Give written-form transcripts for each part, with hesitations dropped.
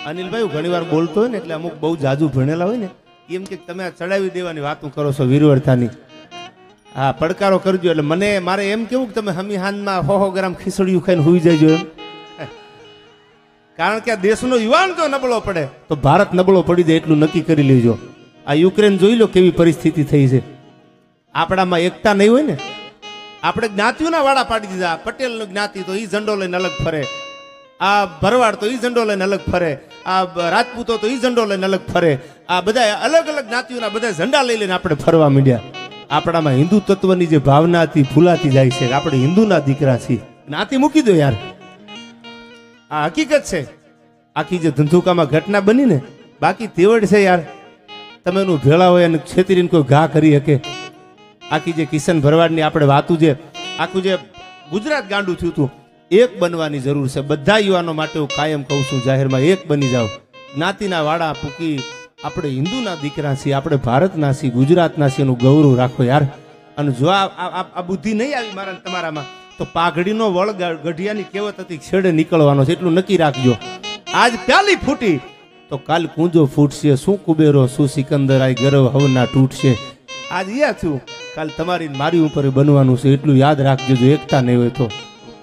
અનિલભાઈ ઘણી વાર બોલતો હોય ને એટલે અમુક બહુ જાજુ ભણેલા હોય ને એમ કે તમે આ ચડાવી દેવાની વાતો કરો છો વીરવર્તાની. હા, પડકારો કરજો. એટલે મને મારે એમ કેવું કે તમે હમી હાનમાં 100 ગ્રામ ખીચડિયું ખાઈને હુઈ જજો એમ. કારણ કે આ દેશનો યુવાન જો નબળો પડે તો ભારત નબળો પડી જાય એટલું નક્કી કરી લેજો. આ યુક્રેન જોઈ લો કેવી પરિસ્થિતિ થઈ છે. આપણામાં એકતા નહીં હોય ને, આપણે જ્ઞાતિઓના વાડા પાડી દીધા. પટેલનો જ્ઞાતિ તો એ ઝંડો લઈને અલગ ફરે, આ ભરવાડ તો એ ઝંડો લઈને અલગ ફરે, આ રાજપૂતો તો એ ઝંડો લઈને અલગ ફરે. આ બધા અલગ અલગ જ્ઞાતિઓના બધા ઝંડા લઈ લઈને આપણે ફરવા માંડ્યા. આપણામાં હિન્દુ તત્વની જે ભાવના હતી ભૂલાતી જાય છે. આપણે હિન્દુના દીકરા છીએ. જ્ઞાતિ મૂકી દો યાર, આ હકીકત છે. આખી જે ધંધુકામાં ઘટના બની ને, બાકી તેવડ છે યાર. તમે એનું ભેળા હોય અને છેતરીને કોઈ ઘા કરી શકે. આખી જે કિશન ભરવાડની આપણે વાતું જે આખું જે ગુજરાત ગાંડું થયું હતું, એક બનવાની જરૂર છે. બધા યુવાનો માટે હું કાયમ કહું છું જાહેરમાં, એક બની જાઓ. જ્ઞાતિના વાડા પૂકી આપણે હિન્દુના દીકરા છીએ, આપણે ભારતના છીએ, ગુજરાતના છીએ, એનું ગૌરવ રાખો યાર. અને જો આ બુદ્ધિ નહીં આવી મારા તમારામાં તો પાઘડીનો વળ ગઢિયાની કહેવત હતી છેડે નીકળવાનો છે. એટલું નક્કી રાખજો. આજ પ્યાલી ફૂટી તો કાલ કુંજો ફૂટશે. શું કુબેરો શું સિકંદર આય ગરવ હવના તૂટશે. આજ યા થયું, કાલ તમારી મારી ઉપર બનવાનું છે. એટલું યાદ રાખજો. જો એકતા નહીં હોય તો.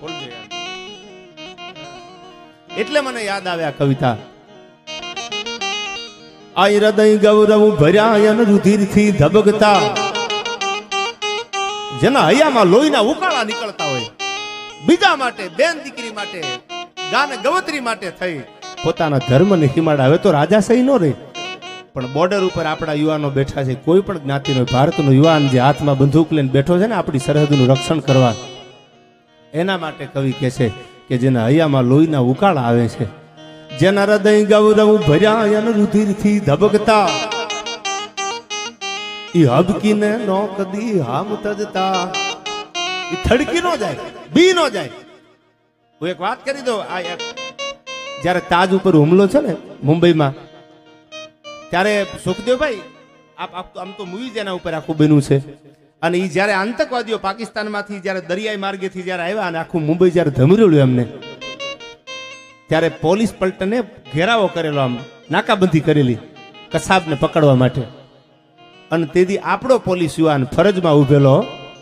એટલે મને યાદ આવે આ કવિતા. આ હૃદય ગૌરવ ભર્યા રુધિરથી ધબકતા, જેના હૈયામાં લોહીના ઉકાળા નીકળતા હોય, બીજા માટે, બેન દીકરી માટે, ગાને ગવત્રી માટે થઈ પોતાના ધર્મને હિમાડા. હવે તો રાજાશાહી નો રહી, પણ બોર્ડર ઉપર આપણા યુવાનો બેઠા છે. કોઈ પણ જ્ઞાતિનો ભારતનો યુવાન જે હાથમાં બંદૂક લઈને બેઠો છે ને આપણી સરહદનું રક્ષણ કરવા, એના માટે કવિ કહે છે કે જેના હૈયામાં લોહીના ઉકાળા આવે છે, જેના હૃદય ગૌરવ ભર્યા રુધિરથી ધબકતા, ઈ હબકીને નો કદી હામ તજતા. ઈ થડકી નો જાય, બી નો જાય. હું એક વાત કરી દઉં. આ જ્યારે તાજ ઉપર હુમલો છે ને મુંબઈમાં, ત્યારે સુખદેવભાઈ આમ તો મૂવી જેના ઉપર આખું બન્યું છે. અને એ જ્યારે આતંકવાદીઓ પાકિસ્તાનમાંથી જ્યારે દરિયાઈ માર્ગેથી જ્યારે આવ્યા અને આખું મુંબઈ જ્યારે ધમરેલું એમને, ત્યારે પોલીસ પલટને ઘેરાવો કરેલો, આમ નાકાબંધી કરેલી કસાબને પકડવા માટે. અને તેથી આપણો પોલીસ યુવાન ફરજમાં ઉભેલો.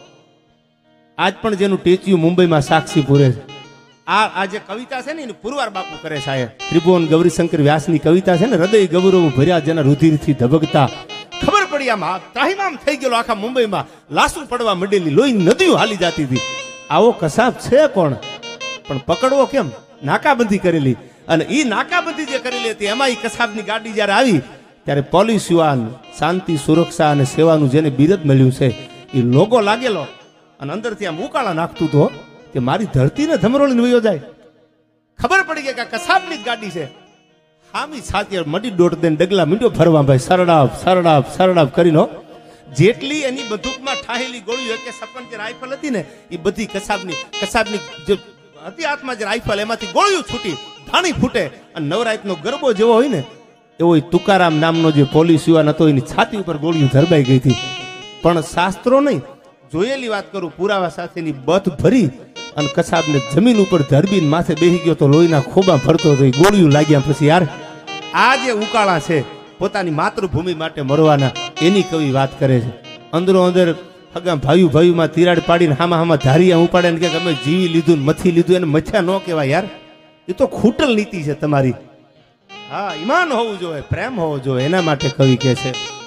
આજ પણ જેનું ટેચ્યુ મુંબઈમાં સાક્ષી પૂરે છે. આ જે કવિતા છે ને એને પુરવાર બાપુ કરે છે. આ ત્રિભુવન ગૌરીશંકર વ્યાસની કવિતા છે ને, હૃદય ગૌરવ ભર્યા જેના રુધિરથી ધબકતા. ખબર પડી આમ ત્રાહિમામ થઈ ગયેલો આખા મુંબઈમાં, લાસુ પડવા માંડેલી, લોહી નદીઓ હાલી જતી હતી. આવો કસાબ છે કોણ? પણ પકડવો કેમ? નાકાબંધી કરેલી. અને એ નાકાબંધી જે કરેલી હતી એમાં એ કસાબની ગાડી જ્યારે આવી ત્યારે પોલીસ યુવાન શાંતિ, સુરક્ષા અને સેવાનું જેને બિરદ મળ્યું છે એ લોગો લાગેલો અને અંદરથી આમ ઉકાળા નાખતું તો કે મારી ધરતીને ધમરોળીને વયો જાય. ખબર પડી ગઈ કે આ કસાબની જ ગાડી છે. હામી છાતી મડી દોટ દઈને ડગલા મીંડો ફરવા ભાઈ, સરડાપ સરડાપ સરડાપ કરીને. જેટલી એની બંદૂકમાં ઠાહેલી ગોળીઓ કે 56 જે રાઇફલ હતી ને એ બધી કસાબની જે હતી હાથમાં જે રાઇફલ એમાંથી ગોળીઓ છૂટી ધાણી ફૂટે. અને નવરાતનો ગરબો જેવો હોય ને એવો તુકારામ નામનો જે પોલીસ યુવાન હતો એની છાતી ઉપર ગોળીઓ ધરબાઈ ગઈ હતી. પણ શાસ્ત્રો નહીં, જોયેલી વાત કરું, પુરાવા સાથેની બથ ભરી અને કસાબને જમીન ઉપર ધરબીને માથે બેસી ગયો તો લોહીના ખોબા ભરતો હતો. ગોળીઓ લાગ્યા પછી યાર આ જે ઉકાળા છે પોતાની માતૃભૂમિ માટે મરવાના, એની કવિ વાત કરે છે. અંદરો અંદર હગા ભાઈઓમાં તિરાડ પાડીને હામાં ધારિયા ઉપાડે ને કે અમે જીવી લીધું ને મથી લીધું, એને મથ્યા ન કહેવાય યાર. એ તો ખૂટલ નીતિ છે તમારી. હા, ઈમાન હોવું જોઈએ, પ્રેમ હોવો જોઈએ, એના માટે કવિ કહે છે.